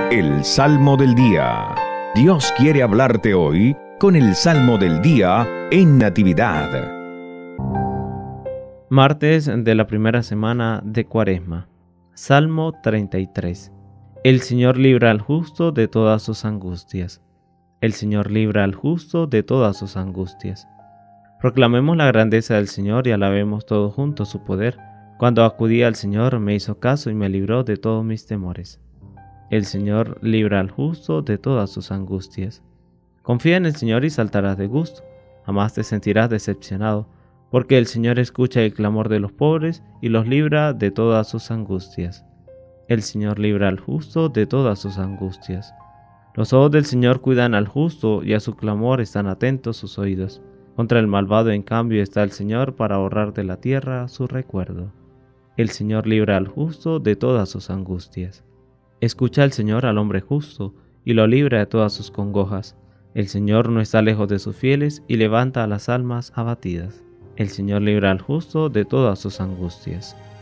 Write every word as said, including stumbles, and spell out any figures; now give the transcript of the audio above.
El Salmo del Día. Dios quiere hablarte hoy con el Salmo del Día en Natividad. Martes de la primera semana de Cuaresma. Salmo treinta y tres. El Señor libra al justo de todas sus angustias. El Señor libra al justo de todas sus angustias. Proclamemos la grandeza del Señor y alabemos todos juntos su poder. Cuando acudí al Señor me hizo caso y me libró de todos mis temores. El Señor libra al justo de todas sus angustias. Confía en el Señor y saltarás de gusto. Jamás te sentirás decepcionado, porque el Señor escucha el clamor de los pobres y los libra de todas sus angustias. El Señor libra al justo de todas sus angustias. Los ojos del Señor cuidan al justo y a su clamor están atentos sus oídos. Contra el malvado, en cambio, está el Señor para borrar de la tierra su recuerdo. El Señor libra al justo de todas sus angustias. Escucha el Señor al hombre justo y lo libra de todas sus congojas. El Señor no está lejos de sus fieles y levanta a las almas abatidas. El Señor libra al justo de todas sus angustias.